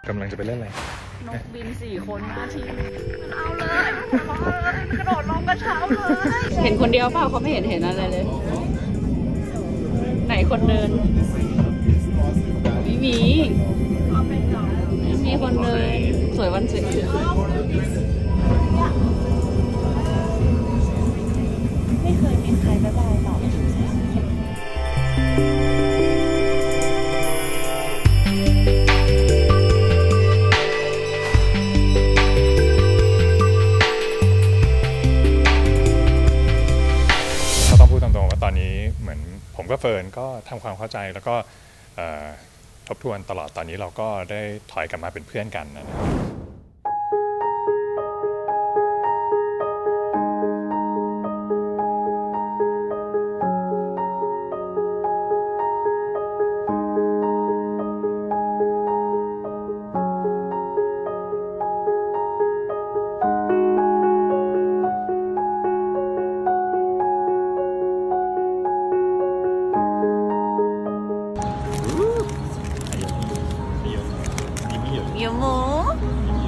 กำลังจะไปเล่นอะไรนกบิน4 คนหน้าทีเอาเลยกระโดดลงกระเช้าเลยเห็นคนเดียวเปล่าเขาไม่เห็นอะไรเลยไหนคนเดินไม่มีคนเดินสวยวันสวยไม่เคยมีใครบ๊ายบายต่อตอนนี้เหมือนผมกับเฟิร์นก็ทำความเข้าใจแล้วก็ทบทวนตลอดตอนนี้เราก็ได้ถอยกลับมาเป็นเพื่อนกันนะครับ有木